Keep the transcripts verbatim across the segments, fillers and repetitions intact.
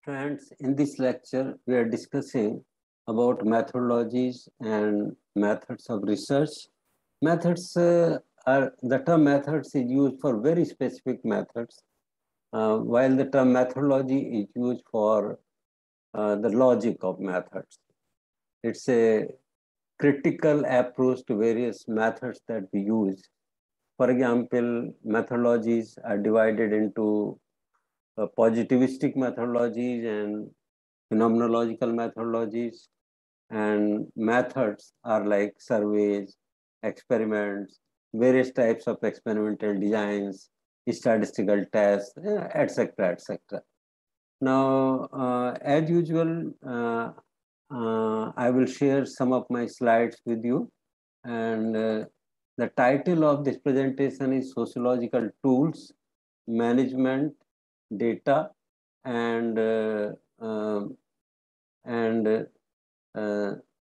Friends, in this lecture, we are discussing about methodologies and methods of research. Methods uh, are, the term methods is used for very specific methods, uh, while the term methodology is used for uh, the logic of methods. It's a critical approach to various methods that we use. For example, methodologies are divided into uh, positivistic methodologies and phenomenological methodologies, and methods are like surveys, experiments, various types of experimental designs, statistical tests, et cetera, et cetera. Now, uh, as usual, uh, uh, I will share some of my slides with you, and uh, the title of this presentation is Sociological Tools, Management, Data, and uh, um, and uh,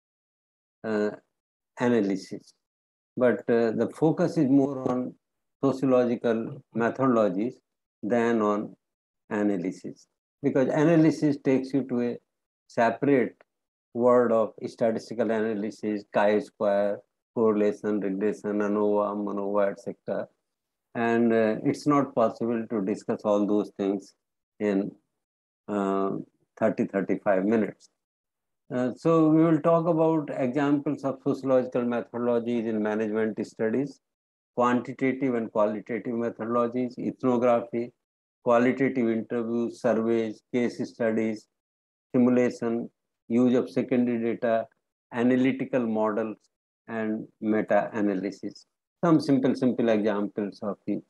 uh, analysis. But uh, the focus is more on sociological methodologies than on analysis, because analysis takes you to a separate world of statistical analysis, chi-square, correlation, regression, ANOVA, MANOVA, et cetera. And uh, it's not possible to discuss all those things in uh, thirty to thirty-five minutes. Uh, so we will talk about examples of sociological methodologies in management studies, quantitative and qualitative methodologies, ethnography, qualitative interviews, surveys, case studies, simulation, use of secondary data, analytical models, and meta-analysis. Some simple, simple examples of these.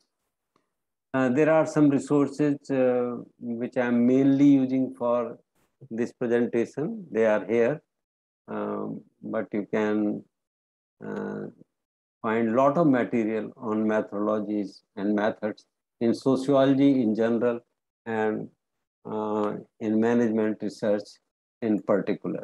Uh, there are some resources uh, which I am mainly using for this presentation. They are here, um, but you can uh, find a lot of material on methodologies and methods in sociology in general and uh, in management research in particular.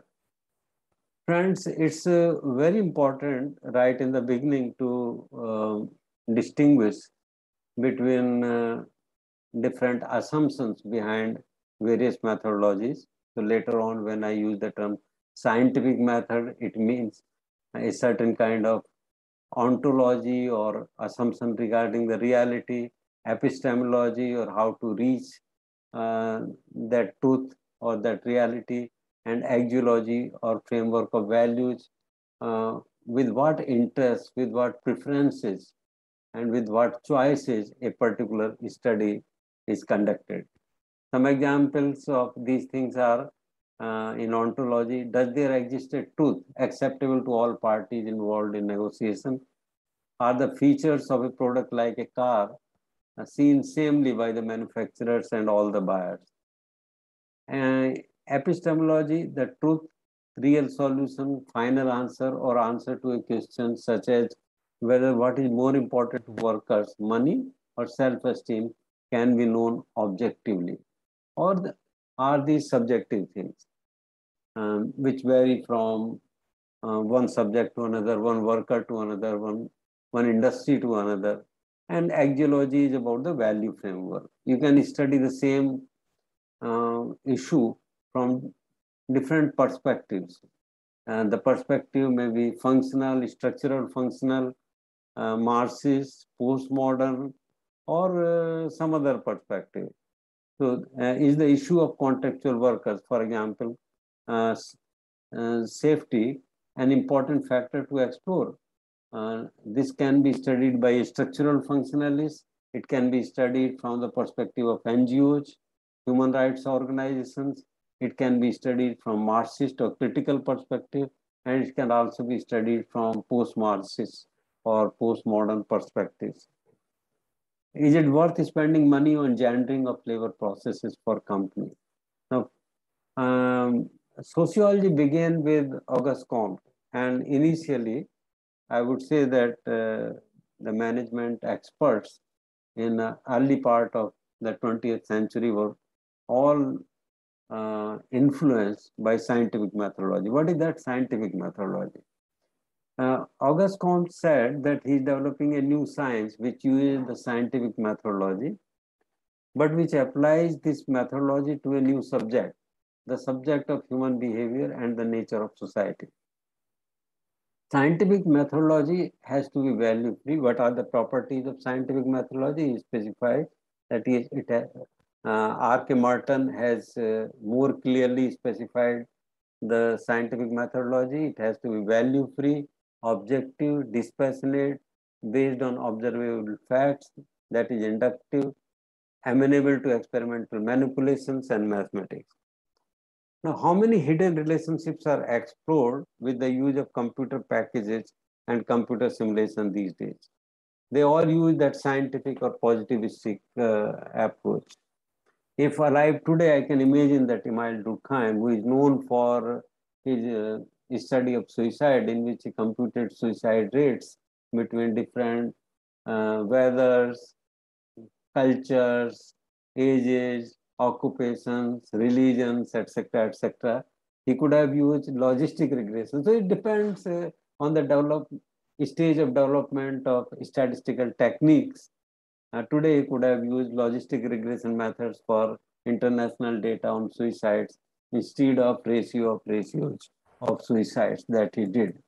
Friends, it's uh, very important right in the beginning to uh, distinguish between uh, different assumptions behind various methodologies. So later on, when I use the term scientific method, it means a certain kind of ontology or assumption regarding the reality, epistemology, or how to reach uh, that truth or that reality, and axiology or framework of values, uh, with what interests, with what preferences, and with what choices a particular study is conducted. Some examples of these things are uh, in ontology: does there exist a truth acceptable to all parties involved in negotiation? Are the features of a product like a car uh, seen samely by the manufacturers and all the buyers? And epistemology, the truth, real solution, final answer, or answer to a question such as whether what is more important to workers, money or self-esteem, can be known objectively, or the, are these subjective things um, which vary from uh, one subject to another, one worker to another, one, one industry to another. And axiology is about the value framework. You can study the same uh, issue from different perspectives. And the perspective may be functional, structural, functional, uh, Marxist, postmodern, or uh, some other perspective. So, uh, is the issue of contextual workers, for example, uh, uh, safety, an important factor to explore? Uh, this can be studied by structural functionalists. It can be studied from the perspective of N G Os, human rights organizations. It can be studied from Marxist or critical perspective, and it can also be studied from post-Marxist or postmodern perspectives. Is it worth spending money on gendering of labor processes for companies? Now, um, sociology began with Auguste Comte, and initially, I would say that uh, the management experts in the early part of the twentieth century were all uh, influenced by scientific methodology. What is that scientific methodology? Uh, Auguste Comte said that he's developing a new science which uses the scientific methodology. but which applies this methodology to a new subject, the subject of human behavior and the nature of society. Scientific methodology has to be value-free. What are the properties of scientific methodology is specified. That is, it has, uh, R K Martin has uh, more clearly specified the scientific methodology. It has to be value-free, objective, dispassionate, based on observable facts, that is inductive, amenable to experimental manipulations and mathematics. Now, how many hidden relationships are explored with the use of computer packages and computer simulation these days? They all use that scientific or positivistic uh, approach. If alive today, I can imagine that Emile Durkheim, who is known for his uh, study of suicide, in which he computed suicide rates between different uh, weathers, cultures, ages, occupations, religions, et cetera, et cetera. He could have used logistic regression. So it depends uh, on the develop stage of development of statistical techniques. Uh, today, he could have used logistic regression methods for international data on suicides instead of ratio of ratios of suicides that he did.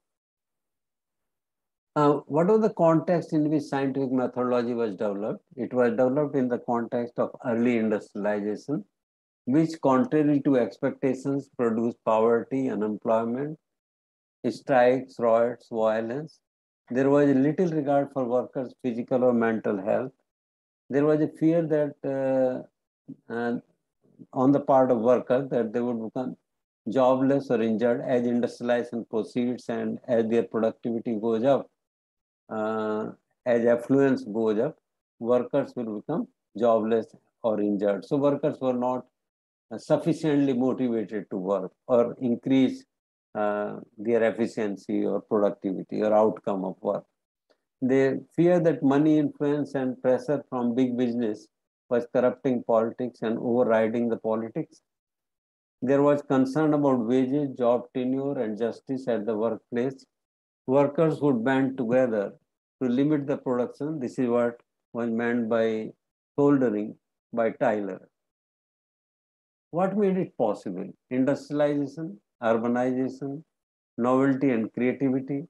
Uh, what was the context in which scientific methodology was developed? It was developed in the context of early industrialization, which, contrary to expectations, produced poverty, unemployment, strikes, riots, violence. There was little regard for workers' physical or mental health. There was a fear that uh, uh, on the part of workers that they would become jobless or injured as industrialization proceeds and as their productivity goes up. Uh, as affluence goes up, workers will become jobless or injured. So workers were not uh, sufficiently motivated to work or increase uh, their efficiency or productivity or outcome of work. They fear that money, influence, and pressure from big business was corrupting politics and overriding the politics. There was concern about wages, job tenure, and justice at the workplace. Workers would band together to limit the production. This is what was meant by soldering by Tyler. What made it possible? Industrialization, urbanization, novelty and creativity,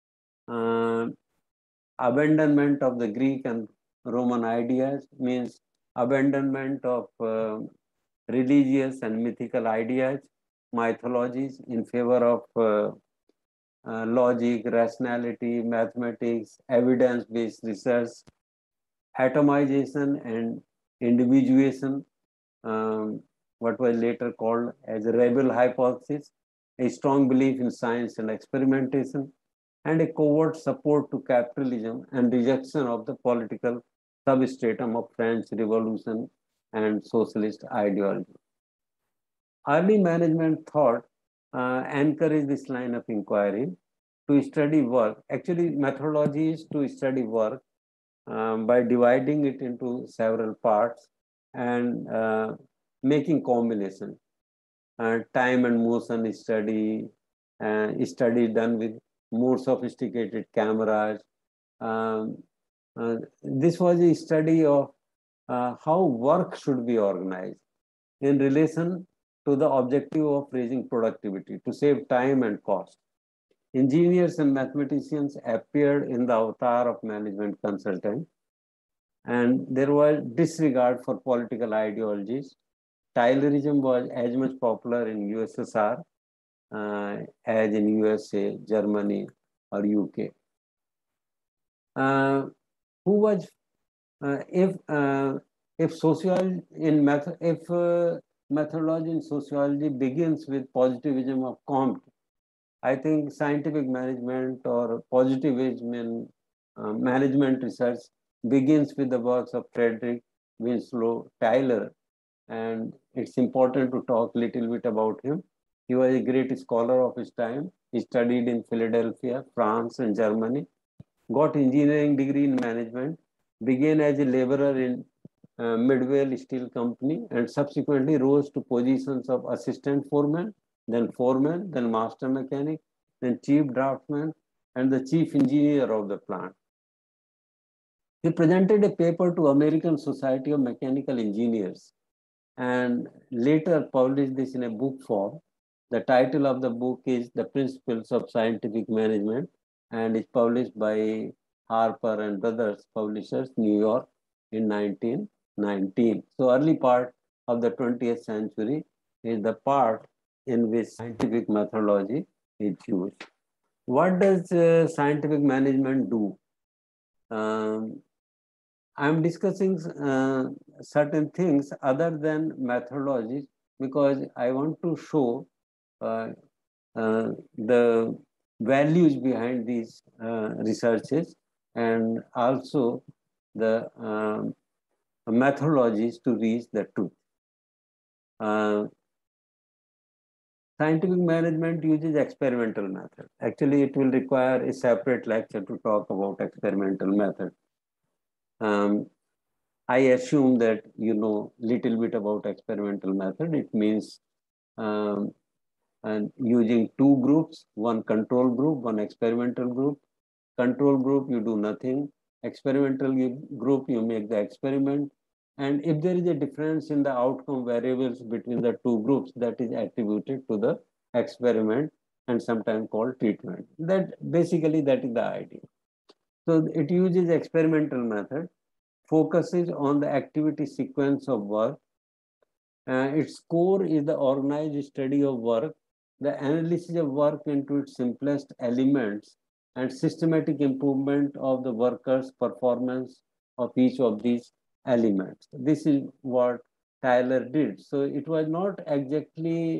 uh, abandonment of the Greek and Roman ideas, means abandonment of uh, religious and mythical ideas, mythologies in favor of uh, uh, logic, rationality, mathematics, evidence-based research, atomization and individuation, um, what was later called as a rebel hypothesis, a strong belief in science and experimentation, and a covert support to capitalism and rejection of the political substratum of French Revolution and socialist ideology. Early management thought uh, encouraged this line of inquiry to study work. Actually, methodology is to study work um, by dividing it into several parts and uh, making combination. Uh, time and motion study, uh, study done with more sophisticated cameras. Um, uh, this was a study of uh, how work should be organized in relation to the objective of raising productivity to save time and cost. Engineers and mathematicians appeared in the avatar of management consultant, and there was disregard for political ideologies. Taylorism was as much popular in U S S R uh, as in U S A, Germany, or U K. Uh, who was uh, if uh, if sociology in method if uh, methodology in sociology begins with positivism of Comte, I think scientific management or positivism in uh, management research begins with the works of Frederick Winslow Taylor, and it's important to talk a little bit about him. He was a great scholar of his time. He studied in Philadelphia, France, and Germany, got engineering degree in management, began as a laborer in uh, Midwell Steel Company, and subsequently rose to positions of assistant foreman, then foreman, then master mechanic, then chief draftsman, and the chief engineer of the plant. He presented a paper to American Society of Mechanical Engineers and later published this in a book form. The title of the book is The Principles of Scientific Management and is published by Harper and Brothers Publishers, New York in nineteen nineteen. So early part of the twentieth century is the part in which scientific methodology is used. What does uh, scientific management do? Um, I'm discussing uh, certain things other than methodologies because I want to show uh, uh, the values behind these uh, researches and also the um, methodologies to reach the truth. Uh, scientific management uses experimental method. Actually, it will require a separate lecture to talk about experimental method. Um, I assume that you know little bit about experimental method. It means um, and using two groups, one control group, one experimental group. Control group, you do nothing. Experimental group, you make the experiment. And if there is a difference in the outcome variables between the two groups, that is attributed to the experiment and sometimes called treatment. That basically that is the idea. So it uses experimental method, focuses on the activity sequence of work. Uh, its core is the organized study of work, the analysis of work into its simplest elements, and systematic improvement of the worker's performance of each of these elements. This is what Tyler did. So it was not exactly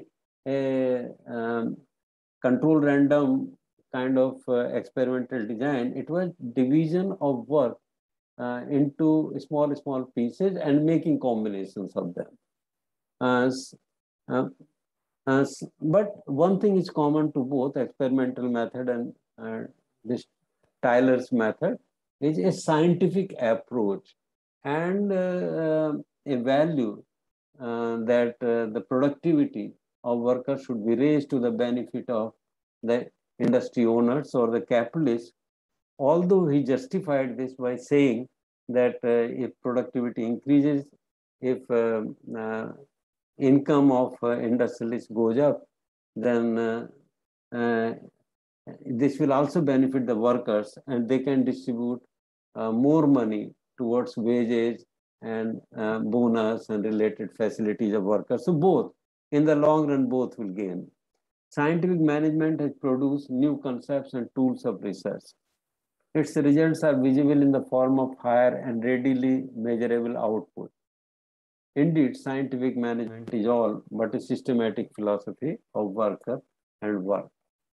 a um, control random kind of uh, experimental design. It was division of work uh, into small, small pieces and making combinations of them. Uh, uh, uh, but one thing is common to both experimental method and uh, this Tyler's method is a scientific approach and uh, a value uh, that uh, the productivity of workers should be raised to the benefit of the industry owners or the capitalists. Although he justified this by saying that uh, if productivity increases, if uh, uh, income of uh, industrialists goes up, then uh, uh, this will also benefit the workers and they can distribute uh, more money towards wages and uh, bonus and related facilities of workers. So both, in the long run, both will gain. Scientific management has produced new concepts and tools of research. Its results are visible in the form of higher and readily measurable output. Indeed, scientific management is all but a systematic philosophy of worker and work.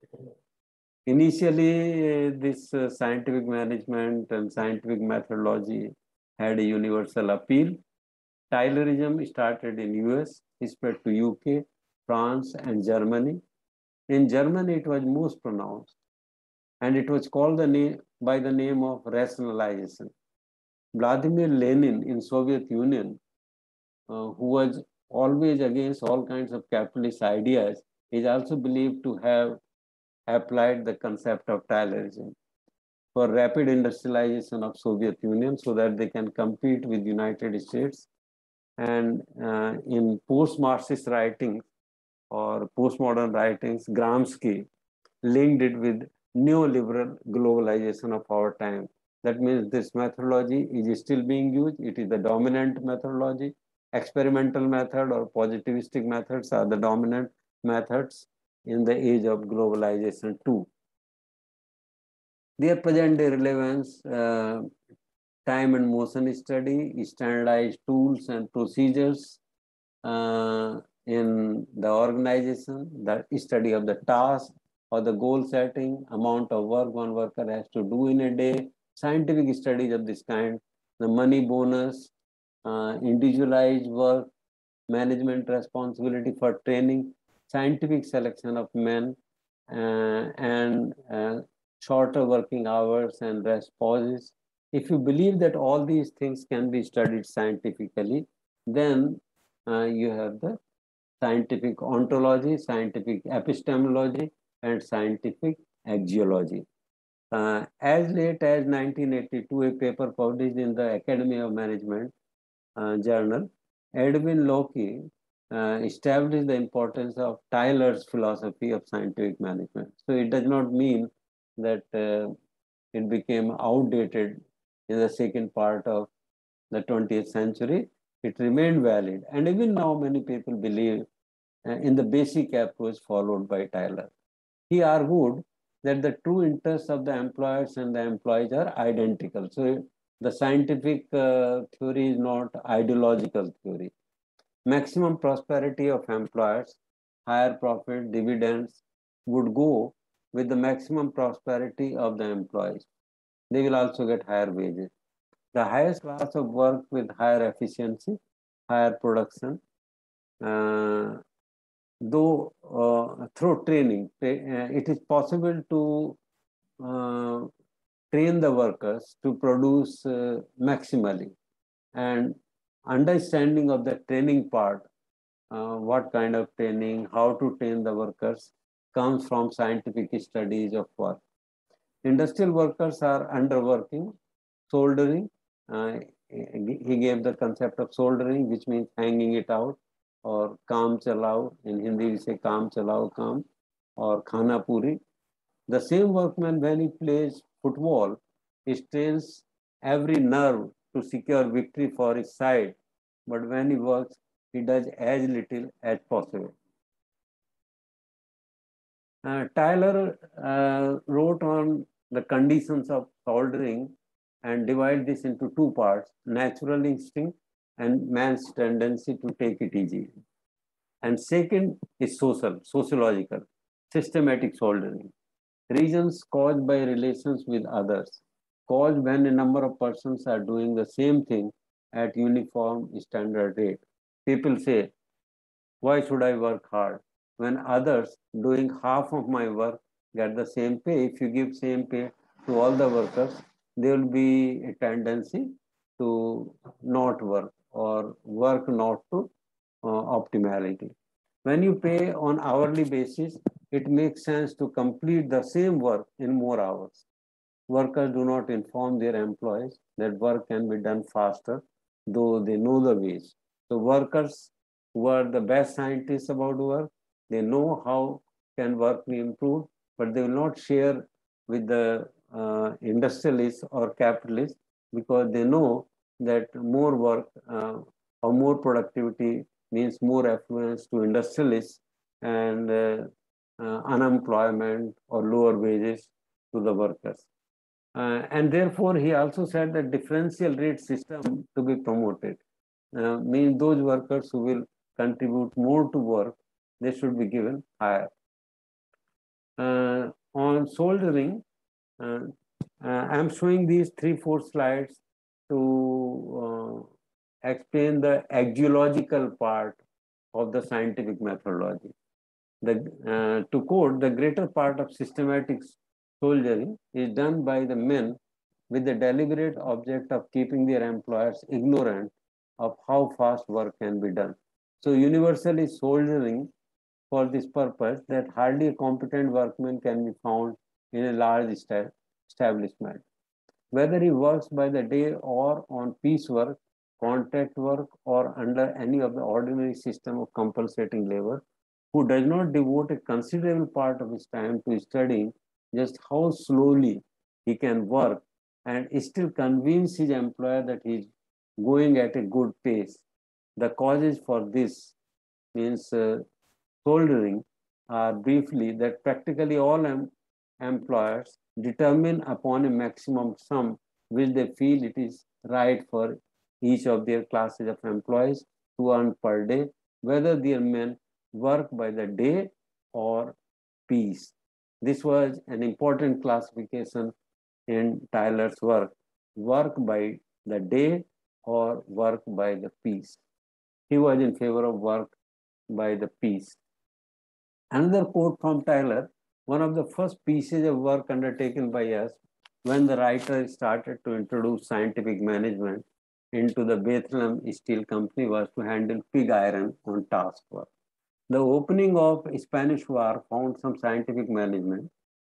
Initially, uh, this uh, scientific management and scientific methodology had a universal appeal. Taylorism started in U S, spread to U K, France, and Germany. In Germany, it was most pronounced, and it was called the name, by the name of rationalization. Vladimir Lenin in Soviet Union, uh, who was always against all kinds of capitalist ideas, is also believed to have applied the concept of Taylorism for rapid industrialization of Soviet Union so that they can compete with United States. And uh, in post-Marxist writings or postmodern writings, Gramsci linked it with neoliberal globalization of our time. That means this methodology is still being used. It is the dominant methodology. Experimental method or positivistic methods are the dominant methods in the age of globalization too. Their present day relevance, uh, time and motion study, standardized tools and procedures uh, in the organization, the study of the task or the goal setting, amount of work one worker has to do in a day, scientific studies of this kind, the money bonus, uh, individualized work, management responsibility for training, scientific selection of men, uh, and uh, shorter working hours and rest pauses. If you believe that all these things can be studied scientifically, then uh, you have the scientific ontology, scientific epistemology, and scientific axiology. Uh, as late as nineteen eighty-two, a paper published in the Academy of Management uh, journal, Edwin Locke uh, established the importance of Tyler's philosophy of scientific management. So it does not mean that uh, it became outdated in the second part of the twentieth century. It remained valid. And even now, many people believe uh, in the basic approach followed by Tyler. He argued that the true interests of the employers and the employees are identical. So the scientific uh, theory is not ideological theory. Maximum prosperity of employers, higher profit, dividends would go with the maximum prosperity of the employees. They will also get higher wages. The highest class of work with higher efficiency, higher production, uh, though uh, through training, uh, it is possible to uh, train the workers to produce uh, maximally. And understanding of the training part, uh, what kind of training, how to train the workers, comes from scientific studies of work. Industrial workers are underworking, soldering. Uh, he gave the concept of soldering, which means hanging it out, or kaam chalao. In Hindi, we say kaam chalao kaam, or khana puri. The same workman, when he plays football, he strains every nerve to secure victory for his side. But when he works, he does as little as possible. Uh, Tyler uh, wrote on the conditions of soldering and divide this into two parts, natural instinct and man's tendency to take it easy. And second is social, sociological, systematic soldering. Reasons caused by relations with others, caused when a number of persons are doing the same thing at uniform standard rate. People say, why should I work hard when others doing half of my work get the same pay? If you give same pay to all the workers, there will be a tendency to not work or work not to uh, optimality. When you pay on hourly basis, it makes sense to complete the same work in more hours. Workers do not inform their employees that work can be done faster, though they know the ways. So workers who are the best scientists about work, they know how can work be improved, but they will not share with the uh, industrialists or capitalists because they know that more work uh, or more productivity means more affluence to industrialists and uh, uh, unemployment or lower wages to the workers. Uh, and therefore, he also said that differential rate system to be promoted. Uh, means those workers who will contribute more to work, they should be given higher. Uh, on soldering, uh, uh, I'm showing these three, four slides to uh, explain the axiological part of the scientific methodology. The, uh, to quote, the greater part of systematic soldiering is done by the men with the deliberate object of keeping their employers ignorant of how fast work can be done. So universally soldiering for this purpose that hardly a competent workman can be found in a large establishment. Whether he works by the day or on piecework, contract work, or under any of the ordinary system of compensating labor, who does not devote a considerable part of his time to studying just how slowly he can work and still convince his employer that he is going at a good pace. The causes for this means uh, soldering are briefly that practically all em employers determine upon a maximum sum which they feel it is right for each of their classes of employees to earn per day, whether their men work by the day or piece. This was an important classification in Tyler's work, work by the day or work by the piece. He was in favor of work by the piece. Another quote from Tyler, one of the first pieces of work undertaken by us when the writer started to introduce scientific management into the Bethlehem Steel Company was to handle pig iron on task work. The opening of Spanish War found some scientific management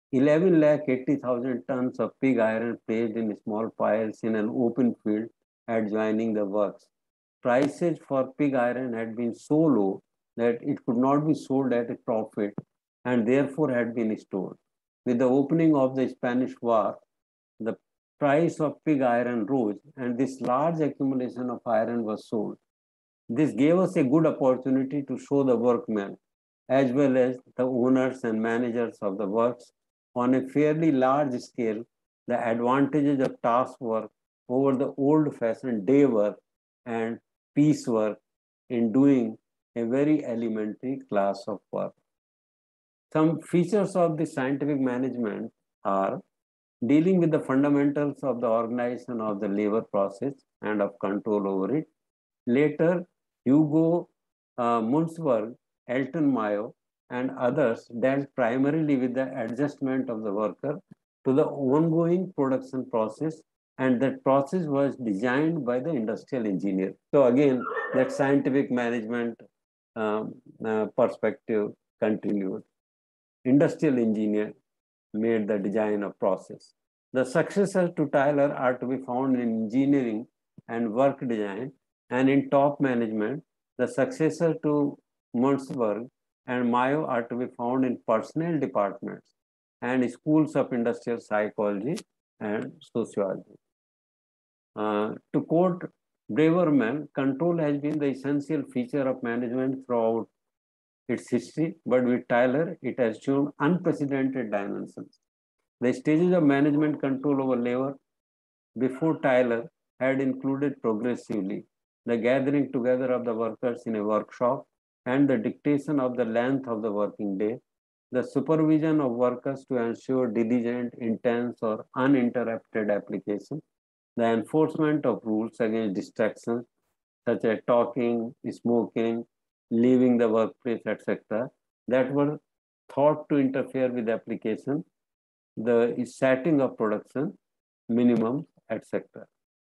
eleven lakh eighty thousand tons of pig iron placed in small piles in an open field adjoining the works. Prices for pig iron had been so low that it could not be sold at a profit and therefore had been stored. With the opening of the Spanish War, the price of pig iron rose and this large accumulation of iron was sold. This gave us a good opportunity to show the workmen as well as the owners and managers of the works on a fairly large scale the advantages of task work over the old-fashioned day work and piecework in doing a very elementary class of work. Some features of the scientific management are dealing with the fundamentals of the organization of the labor process and of control over it. Later, Hugo uh, Munzberg, Elton Mayo, and others dealt primarily with the adjustment of the worker to the ongoing production process, and that process was designed by the industrial engineer. So again, that scientific management um, uh, perspective continued. Industrial engineer made the design of process. The successors to Tyler are to be found in engineering and work design, and in top management, the successor to Munzberg and Mayo are to be found in personnel departments and schools of industrial psychology and sociology. Uh, to quote Braverman, control has been the essential feature of management throughout its history, but with Tyler, it has shown unprecedented dimensions. The stages of management control over labor before Tyler had included progressively the gathering together of the workers in a workshop and the dictation of the length of the working day, the supervision of workers to ensure diligent, intense, or uninterrupted application, the enforcement of rules against distractions such as talking, smoking, leaving the workplace, et cetera, that were thought to interfere with application, the setting of production, minimum, et cetera.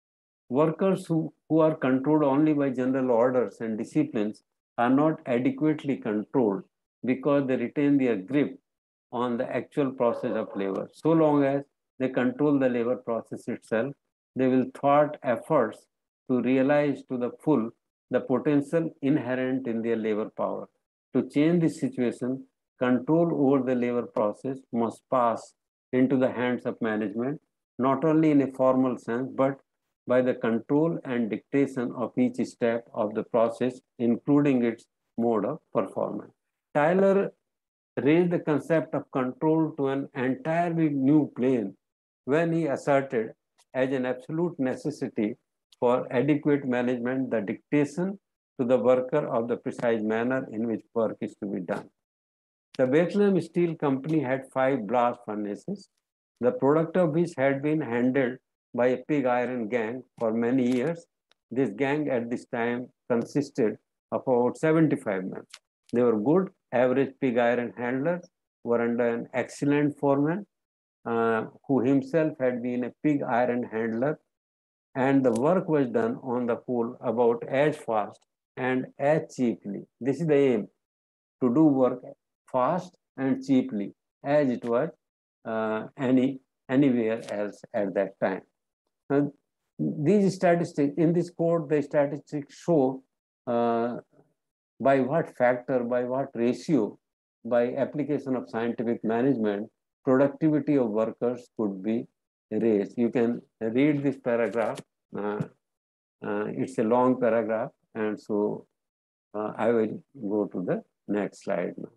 Workers who, who are controlled only by general orders and disciplines are not adequately controlled because they retain their grip on the actual process of labor. So long as they control the labor process itself, they will thwart efforts to realize to the full the potential inherent in their labor power. To change this situation, control over the labor process must pass into the hands of management, not only in a formal sense, but by the control and dictation of each step of the process, including its mode of performance. Tyler raised the concept of control to an entirely new plane when he asserted as an absolute necessity for adequate management the dictation to the worker of the precise manner in which work is to be done. The Bethlehem Steel Company had five blast furnaces, the product of which had been handled by a pig iron gang for many years. This gang at this time consisted of about seventy-five men. They were good, average pig iron handlers, were under an excellent foreman uh, who himself had been a pig iron handler, and the work was done on the whole about as fast and as cheaply. This is the aim, to do work fast and cheaply as it was uh, any anywhere else at that time. Uh, these statistics in this code, the statistics show uh, by what factor, by what ratio, by application of scientific management, productivity of workers could be raised. You can read this paragraph. Uh, uh, it's a long paragraph, and so uh, I will go to the next slide now.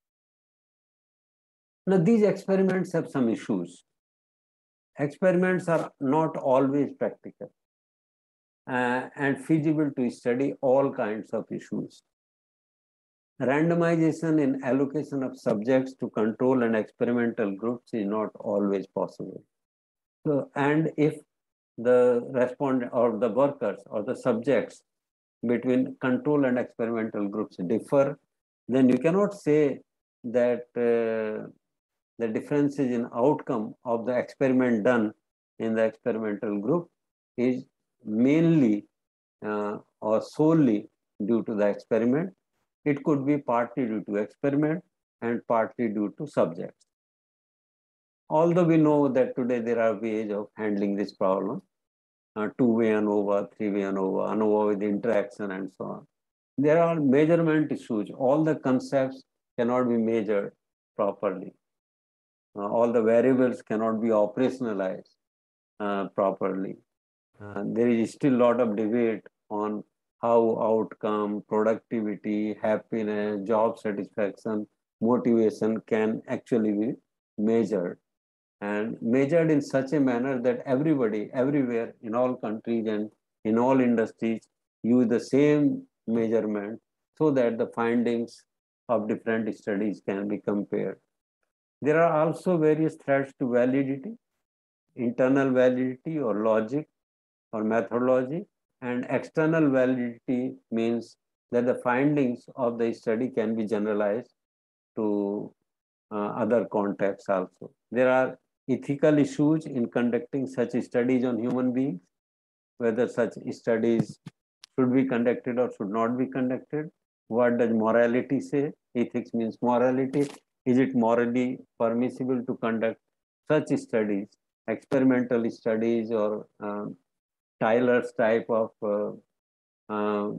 Now, these experiments have some issues. Experiments are not always practical uh, and feasible to study all kinds of issues. Randomization in allocation of subjects to control and experimental groups is not always possible. So, and if the respondent or the workers or the subjects between control and experimental groups differ, then you cannot say that uh, the differences in outcome of the experiment done in the experimental group is mainly uh, or solely due to the experiment. It could be partly due to experiment and partly due to subjects. although we know that today there are ways of handling this problem, uh, two-way ANOVA, three-way ANOVA, ANOVA with interaction and so on. There are measurement issues. All the concepts cannot be measured properly. Uh, all the variables cannot be operationalized uh, properly. Uh, there is still a lot of debate on how outcome, productivity, happiness, job satisfaction, motivation can actually be measured, and measured in such a manner that everybody, everywhere, in all countries and in all industries, use the same measurement so that the findings of different studies can be compared. There are also various threats to validity, internal validity or logic or methodology, and external validity means that the findings of the study can be generalized to uh, other contexts also. There are ethical issues in conducting such studies on human beings, whether such studies should be conducted or should not be conducted. What does morality say? Ethics means morality. Is it morally permissible to conduct such studies, experimental studies or um, Tyler's type of uh, uh,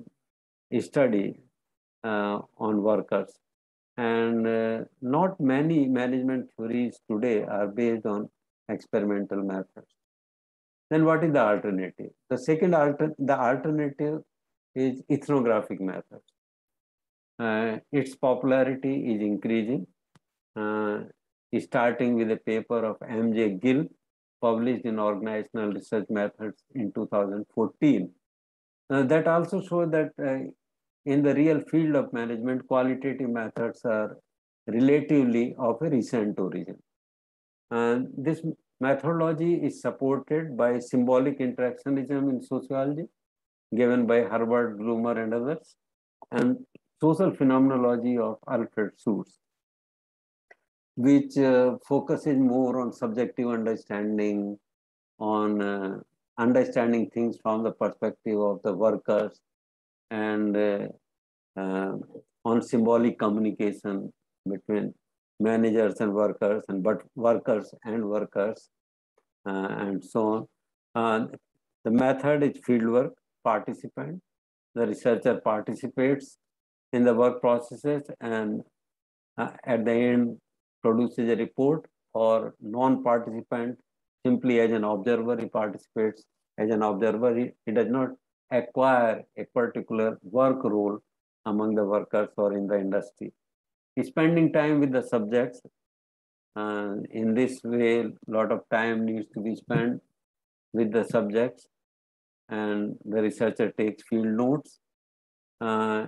study uh, on workers? And uh, not many management theories today are based on experimental methods. Then what is the alternative? The second alter the alternative is ethnographic methods. Uh, its popularity is increasing, uh, starting with a paper of M J Gill published in Organizational Research Methods in two thousand fourteen. Uh, that also shows that uh, in the real field of management, qualitative methods are relatively of a recent origin. And this methodology is supported by symbolic interactionism in sociology, given by Herbert Blumer and others, and social phenomenology of Alfred Schutz, which uh, focuses more on subjective understanding, on uh, understanding things from the perspective of the workers, and uh, uh, on symbolic communication between managers and workers, and but workers and workers, uh, and so on. Uh, the method is fieldwork, participant. The researcher participates in the work processes and uh, at the end produces a report, or non-participant simply as an observer, he participates as an observer. He, he does not acquire a particular work role among the workers or in the industry. He's spending time with the subjects. Uh, in this way, a lot of time needs to be spent with the subjects, and the researcher takes field notes. Uh,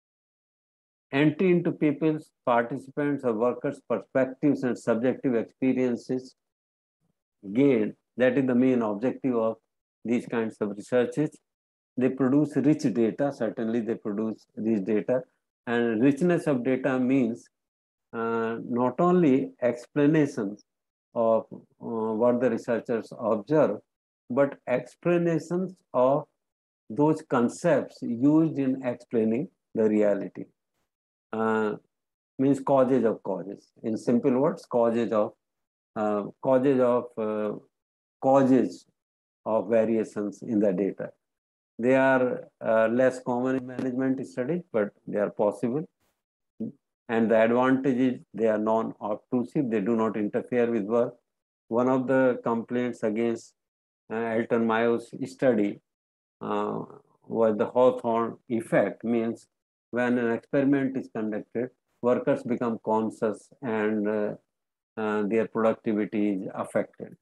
entry into people's, participants or workers' perspectives and subjective experiences gained. That is the main objective of these kinds of researches. They produce rich data. Certainly they produce rich data, and richness of data means uh, not only explanations of uh, what the researchers observe, but explanations of those concepts used in explaining the reality. Uh, means causes of causes. In simple words, causes of uh, causes of uh, causes of variations in the data. They are uh, less common in management studies, but they are possible. And the advantage is they are non-obtrusive. They do not interfere with work. One of the complaints against uh, Elton Mayo's study uh, was the Hawthorne effect. Means when an experiment is conducted, workers become conscious and uh, uh, their productivity is affected.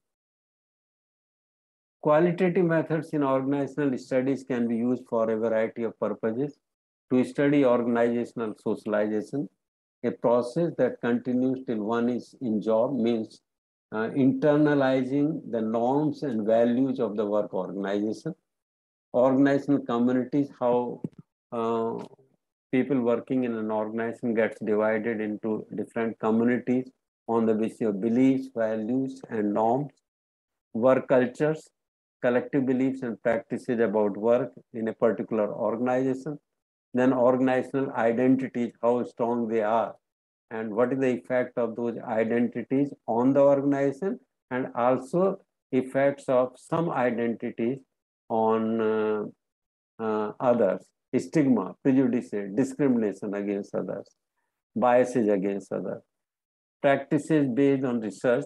Qualitative methods in organizational studies can be used for a variety of purposes. To study organizational socialization, a process that continues till one is in job, means uh, internalizing the norms and values of the work organization. Organizational communities, how uh, people working in an organization gets divided into different communities on the basis of beliefs, values, and norms. Work cultures, collective beliefs and practices about work in a particular organization. Then organizational identities, how strong they are and what is the effect of those identities on the organization, and also effects of some identities on uh, uh, others, stigma, prejudice, discrimination against others, biases against others. Practices based on research,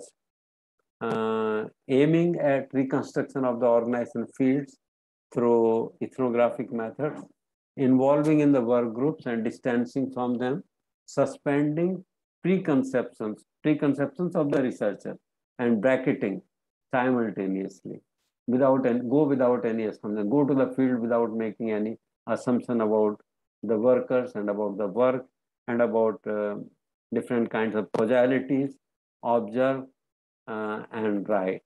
uh, aiming at reconstruction of the organization fields through ethnographic methods, involving in the work groups and distancing from them, suspending preconceptions, preconceptions of the researcher, and bracketing simultaneously, without and go without any assumption, go to the field without making any assumption about the workers and about the work and about uh, different kinds of causalities, observe uh, and write.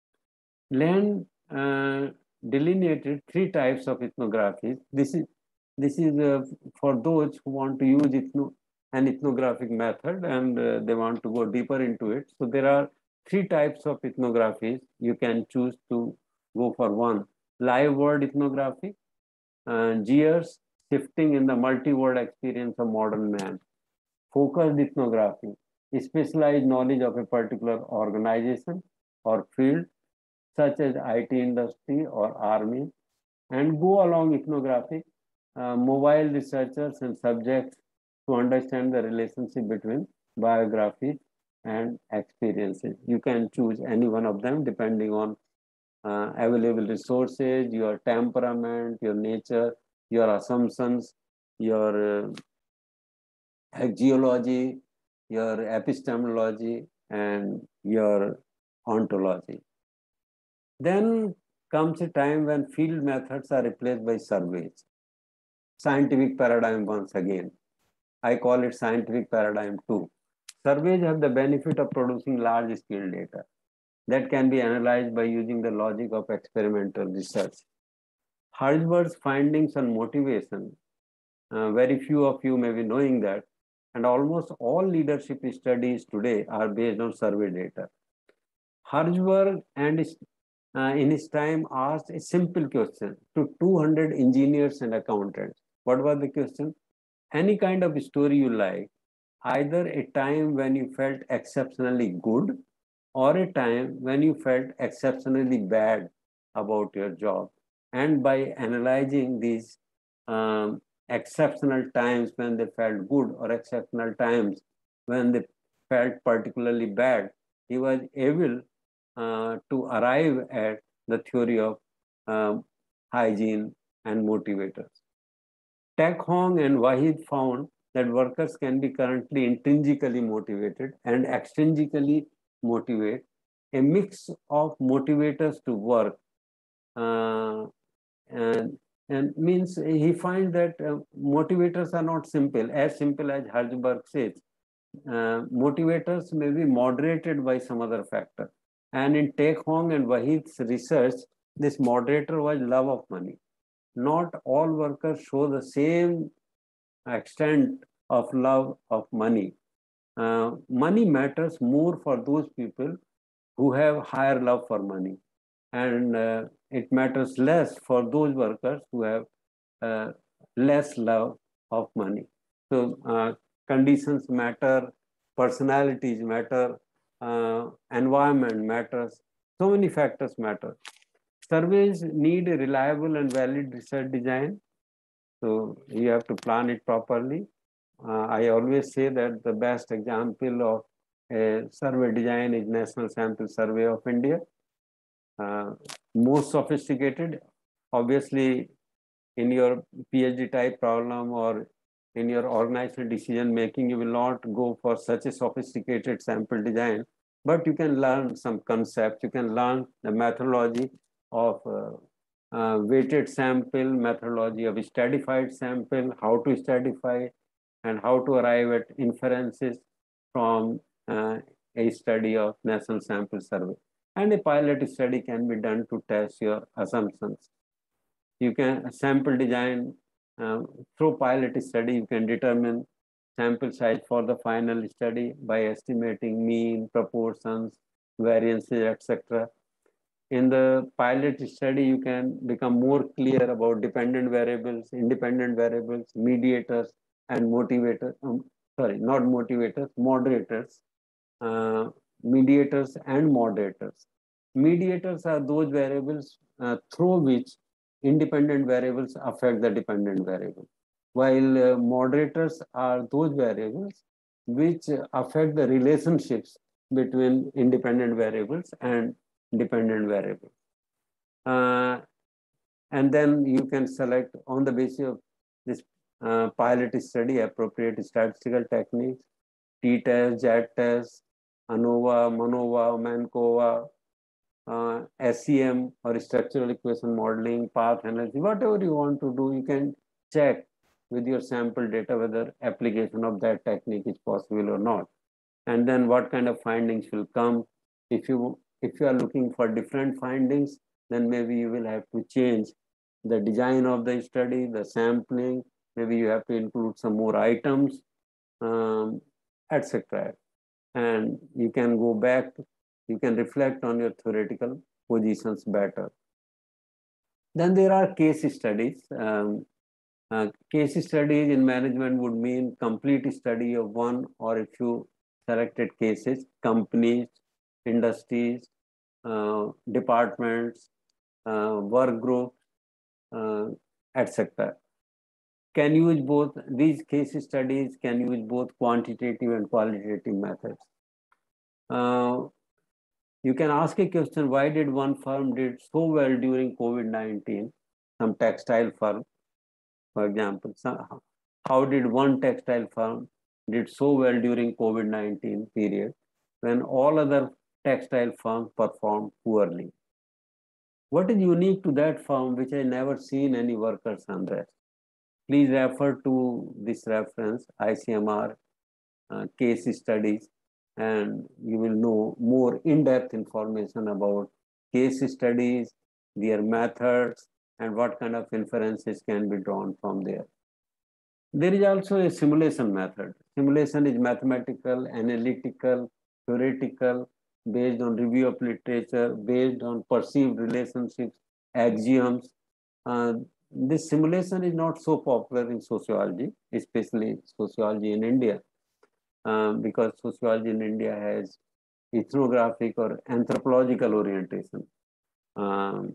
Land uh, delineated three types of ethnographies. This is this is uh, for those who want to use ethno, an ethnographic method and uh, they want to go deeper into it. So there are three types of ethnographies. You can choose to go for one. Live world ethnography, uh, gears shifting in the multi-world experience of modern man. Focused ethnography, specialized knowledge of a particular organization or field, such as I T industry or army, and go along ethnographic, uh, mobile researchers and subjects to understand the relationship between biography and experiences. You can choose any one of them depending on uh, available resources, your temperament, your nature, your assumptions, your uh, geology, your epistemology, and your ontology. Then comes a time when field methods are replaced by surveys. Scientific paradigm once again. I call it scientific paradigm two. Surveys have the benefit of producing large scale data that can be analyzed by using the logic of experimental research. Hertzberg's findings on motivation, uh, very few of you may be knowing that, and almost all leadership studies today are based on survey data. Hertzberg and uh, in his time asked a simple question to two hundred engineers and accountants. What was the question? Any kind of story you like, either a time when you felt exceptionally good or a time when you felt exceptionally bad about your job. And by analyzing these um, exceptional times when they felt good or exceptional times when they felt particularly bad, he was able uh, to arrive at the theory of um, hygiene and motivators. Tech Hong and Wahid found that workers can be currently intrinsically motivated and extrinsically motivate, a mix of motivators to work. Uh, and, and means he finds that uh, motivators are not simple, as simple as Hertzberg says. Uh, motivators may be moderated by some other factor. And in Tech Hong and Wahid's research, this moderator was love of money. Not all workers show the same extent of love of money. Uh, money matters more for those people who have higher love for money, and uh, it matters less for those workers who have uh, less love of money. So uh, conditions matter, personalities matter, uh, environment matters, so many factors matter. Surveys need a reliable and valid research design, so you have to plan it properly. Uh, I always say that the best example of a survey design is National Sample Survey of India. Uh, most sophisticated, obviously, in your PhD type problem or in your organizational decision making, you will not go for such a sophisticated sample design, but you can learn some concepts. You can learn the methodology of uh, uh, weighted sample, methodology of stratified sample, how to stratify, and how to arrive at inferences from uh, a study of National Sample Survey. And a pilot study can be done to test your assumptions. You can sample design uh, through pilot study, you can determine sample size for the final study by estimating mean, proportions, variances, et cetera. In the pilot study, you can become more clear about dependent variables, independent variables, mediators, and motivators, um, sorry, not motivators, moderators, uh, mediators and moderators. Mediators are those variables uh, through which independent variables affect the dependent variable, while uh, moderators are those variables which affect the relationships between independent variables and dependent variables. Uh, and then you can select on the basis of this uh, pilot study appropriate statistical techniques, t-test, z-test, ANOVA, MANOVA, MANCOVA, uh, S E M or structural equation modeling, path analysis, whatever you want to do, you can check with your sample data whether application of that technique is possible or not. And then what kind of findings will come. If you, if you are looking for different findings, then maybe you will have to change the design of the study, the sampling, maybe you have to include some more items, um, et cetera. And you can go back, you can reflect on your theoretical positions better. Then there are case studies. Um, uh, case studies in management would mean complete study of one or a few selected cases, companies, industries, uh, departments, uh, work groups, uh, et cetera. Can use both, these case studies can use both quantitative and qualitative methods. Uh, you can ask a question, why did one firm did so well during COVID nineteen, some textile firm, for example. So how did one textile firm did so well during COVID nineteen period when all other textile firms performed poorly? What is unique to that firm which I never seen any workers unrest? Please refer to this reference, I C M R uh, case studies, and you will know more in-depth information about case studies, their methods, and what kind of inferences can be drawn from there. There is also a simulation method. Simulation is mathematical, analytical, theoretical, based on review of literature, based on perceived relationships, axioms. Uh, this simulation is not so popular in sociology, especially sociology in India, um, because sociology in India has ethnographic or anthropological orientation. Um,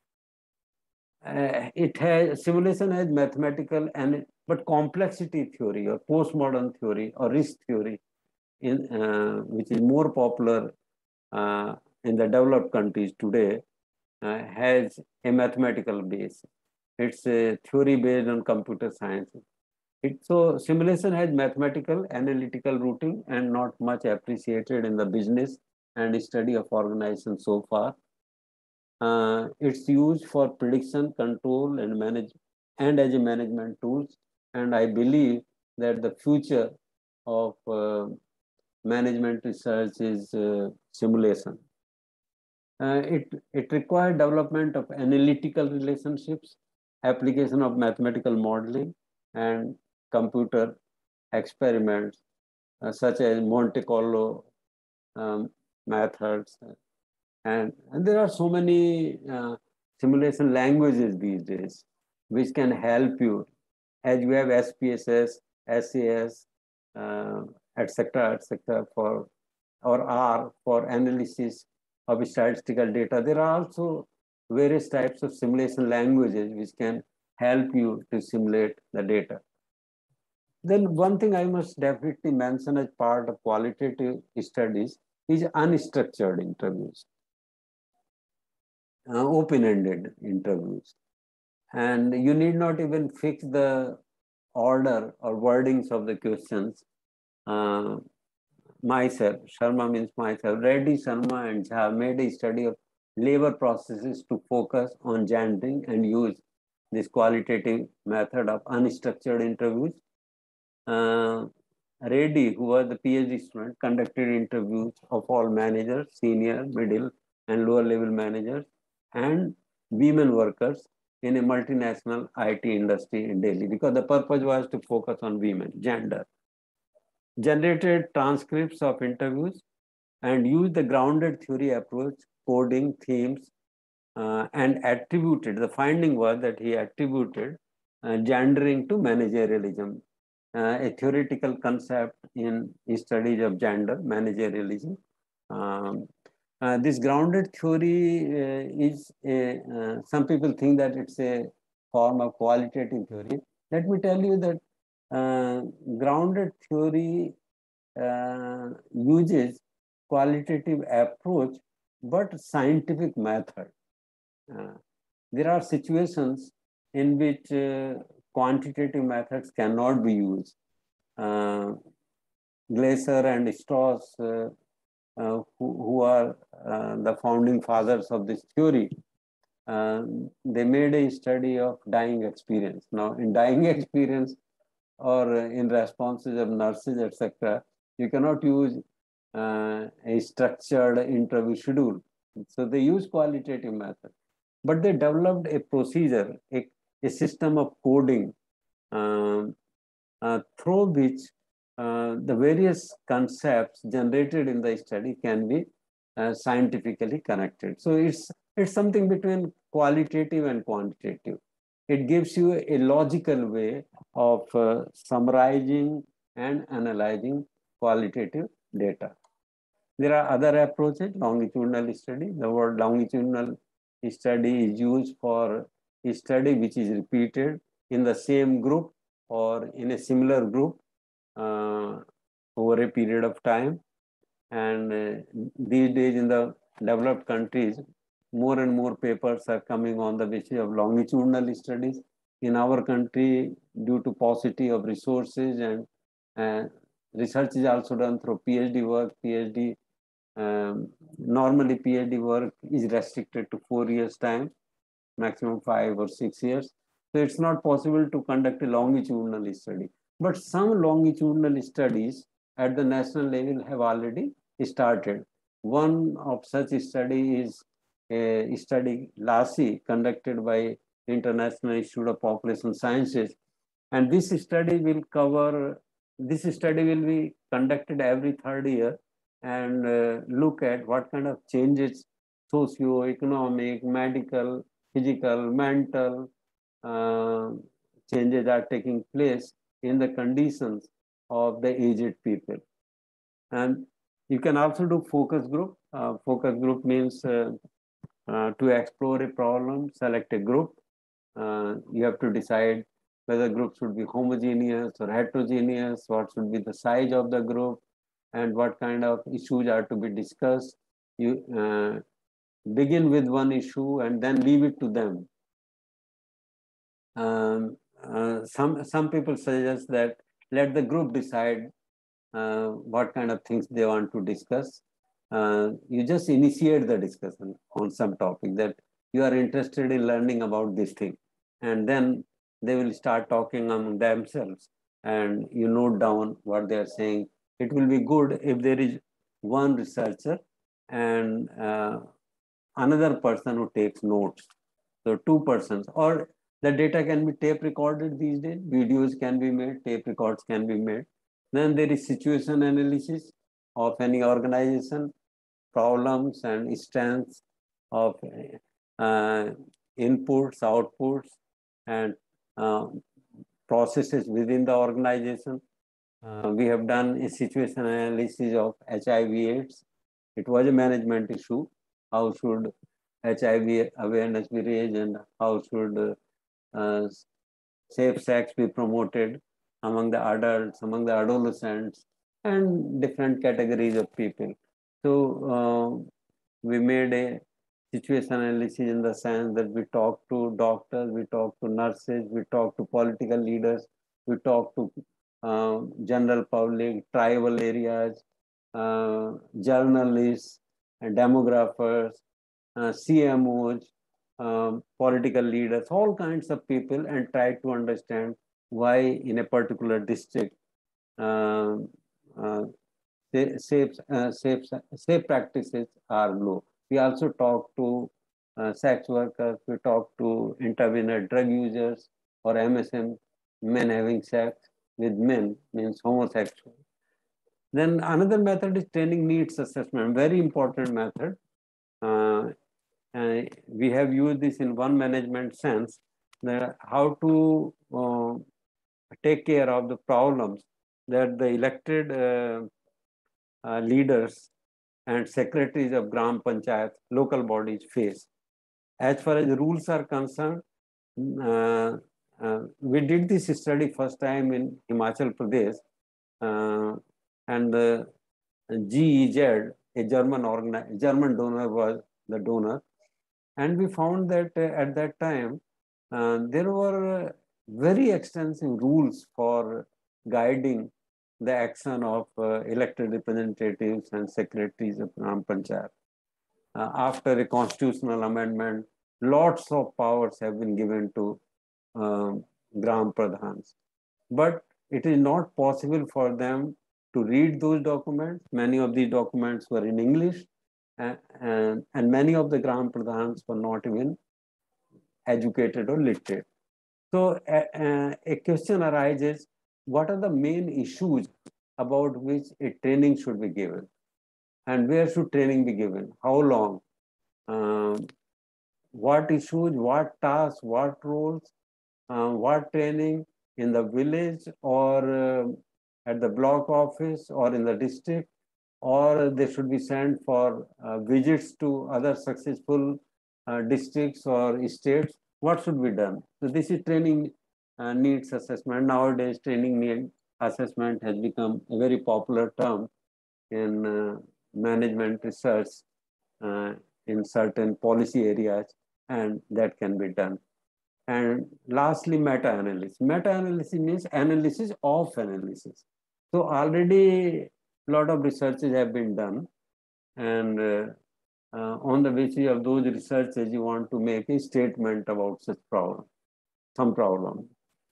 uh, it has simulation has mathematical and but complexity theory or postmodern theory or risk theory, in uh, which is more popular uh, in the developed countries today, uh, has a mathematical base. It's a theory based on computer science. It, so simulation has mathematical, analytical rooting and not much appreciated in the business and study of organization so far. Uh, it's used for prediction, control, and manage, and as a management tools. And I believe that the future of uh, management research is uh, simulation. Uh, it, it requires development of analytical relationships, application of mathematical modeling, and computer experiments uh, such as Monte Carlo um, methods. And, and there are so many uh, simulation languages these days which can help you, as you have S P S S, S A S, uh, et cetera, et cetera, for or R for analysis of statistical data. There are also various types of simulation languages which can help you to simulate the data. Then one thing I must definitely mention as part of qualitative studies is unstructured interviews, uh, open-ended interviews. And you need not even fix the order or wordings of the questions. Uh, myself, Sharma means myself, Reddy, Sharma and Jha made a study of labor processes to focus on gendering and use this qualitative method of unstructured interviews. Uh, Reddy, who was the PhD student, conducted interviews of all managers, senior, middle, and lower level managers, and women workers in a multinational I T industry in Delhi, because the purpose was to focus on women, gender. Generated transcripts of interviews and used the grounded theory approach, coding, themes, uh, and attributed, the finding was that he attributed uh, gendering to managerialism. uh, a theoretical concept in studies of gender, managerialism. Um, uh, this grounded theory uh, is a, uh, some people think that it's a form of qualitative theory. Let me tell you that uh, grounded theory uh, uses qualitative approach, but scientific method. Uh, there are situations in which uh, quantitative methods cannot be used. Uh, Glaser and Strauss, uh, uh, who, who are uh, the founding fathers of this theory, uh, they made a study of dying experience. Now, in dying experience or in responses of nurses, et cetera, you cannot use uh, a structured interview schedule. So they use qualitative method, but they developed a procedure, a, a system of coding um, uh, through which uh, the various concepts generated in the study can be uh, scientifically connected. So it's it's something between qualitative and quantitative. It gives you a logical way of uh, summarizing and analyzing qualitative data. There are other approaches, longitudinal study. The word longitudinal study is used for a study which is repeated in the same group or in a similar group uh, over a period of time. And uh, these days in the developed countries, more and more papers are coming on the basis of longitudinal studies. In our country, due to paucity of resources and uh, research is also done through PhD work, PhD um, normally, PhD work is restricted to four years time, maximum five or six years. So it's not possible to conduct a longitudinal study. But some longitudinal studies at the national level have already started. One of such study is a study LASI conducted by International Institute of Population Sciences. And this study will cover, this study will be conducted every third year and uh, look at what kind of changes, socio-economic, medical, physical, mental uh, changes are taking place in the conditions of the aged people. And you can also do focus group. Uh, focus group means uh, uh, to explore a problem, select a group. Uh, you have to decide whether group should be homogeneous or heterogeneous, what should be the size of the group, and what kind of issues are to be discussed. You uh, begin with one issue and then leave it to them. Um, uh, some, some people suggest that let the group decide uh, what kind of things they want to discuss. Uh, you just initiate the discussion on some topic that you are interested in learning about this thing. And then they will start talking among themselves and you note down what they are saying. It will be good if there is one researcher and uh, another person who takes notes. So two persons, or the data can be tape recorded these days, videos can be made, tape records can be made. Then there is situation analysis of any organization, problems and strengths of uh, inputs, outputs, and uh, processes within the organization. Uh, we have done a situation analysis of H I V AIDS. It was a management issue. How should H I V awareness be raised and how should uh, safe sex be promoted among the adults, among the adolescents, and different categories of people. So uh, we made a situation analysis in the sense that we talk to doctors, we talk to nurses, we talk to political leaders, we talk to uh, general public, tribal areas, uh, journalists, and demographers, uh, C M Os, um, political leaders, all kinds of people, and try to understand why in a particular district uh, uh, safe, uh, safe, safe practices are low. We also talk to uh, sex workers, we talk to intravenous drug users or M S M, men having sex with men, means homosexual. Then another method is training needs assessment, very important method. Uh, uh, we have used this in one management sense, the, how to uh, take care of the problems that the elected uh, uh, leaders and secretaries of Gram Panchayat, local bodies face. As far as rules are concerned, uh, uh, we did this study first time in Himachal Pradesh, uh, and uh, G E Z, a German organ German donor was the donor, and we found that uh, at that time uh, there were uh, very extensive rules for guiding the action of uh, elected representatives and secretaries of Gram Panchayat. Uh, after a constitutional amendment, lots of powers have been given to um, Gram Pradhans. But it is not possible for them to read those documents. Many of these documents were in English, and, and, and many of the Gram Pradhans were not even educated or literate. So a, a question arises, what are the main issues about which a training should be given? And where should training be given? How long? Um, what issues, what tasks, what roles, uh, what training in the village or uh, at the block office or in the district, or they should be sent for uh, visits to other successful uh, districts or states. What should be done? So this is training uh, needs assessment. Nowadays, training need assessment has become a very popular term in uh, management research uh, in certain policy areas, and that can be done. And lastly, meta-analysis. Meta-analysis means analysis of analysis. So already a lot of researches have been done, and uh, uh, on the basis of those researches, you want to make a statement about such problem, some problem.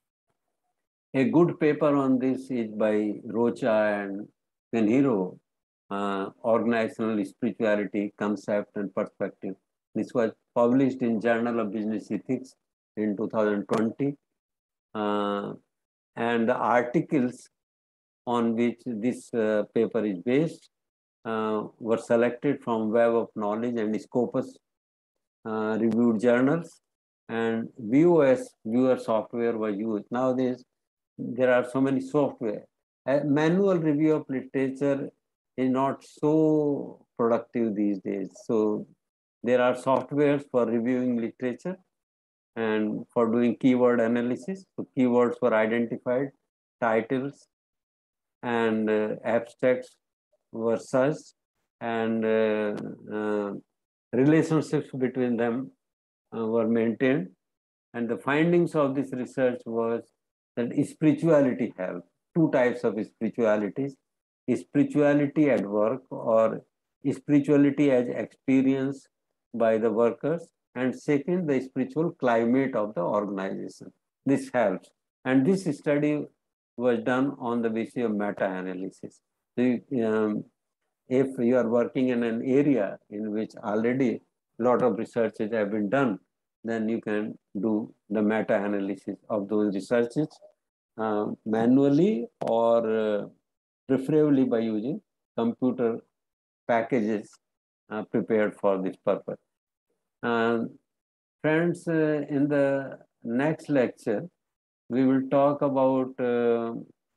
A good paper on this is by Rocha and Pinheiro, uh, Organizational Spirituality, Concept and Perspective. This was published in Journal of Business Ethics in two thousand twenty. Uh, and the articles on which this uh, paper is based uh, were selected from Web of Knowledge and Scopus uh, reviewed journals, and V O S viewer software was used. Nowadays, there are so many software. A manual review of literature is not so productive these days. So there are softwares for reviewing literature and for doing keyword analysis. So keywords were identified, titles and uh, abstracts were searched, and uh, uh, relationships between them uh, were maintained. And the findings of this research was that spirituality helped. Two types of spiritualities: spirituality at work, or spirituality as experienced by the workers, and second, the spiritual climate of the organization. This helps. And this study was done on the basis of meta-analysis. So, um, if you are working in an area in which already a lot of researches have been done, then you can do the meta-analysis of those researches uh, manually, or uh, preferably by using computer packages uh, prepared for this purpose. Um, friends, uh, in the next lecture, we will talk about uh,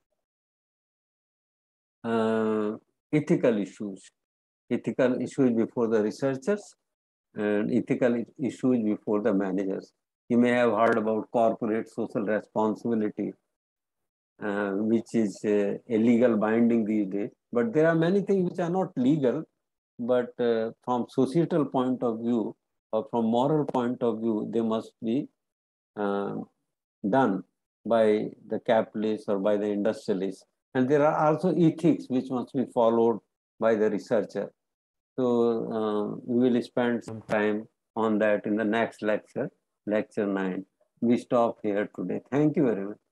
uh, ethical issues, ethical issues before the researchers and ethical issues before the managers. You may have heard about corporate social responsibility, uh, which is uh, a legal binding these days. But there are many things which are not legal, but uh, from societal point of view or from moral point of view, they must be uh, done by the capitalists or by the industrialists. And there are also ethics which must be followed by the researcher. So uh, we will spend some time on that in the next lecture, lecture nine. We stop here today. Thank you very much.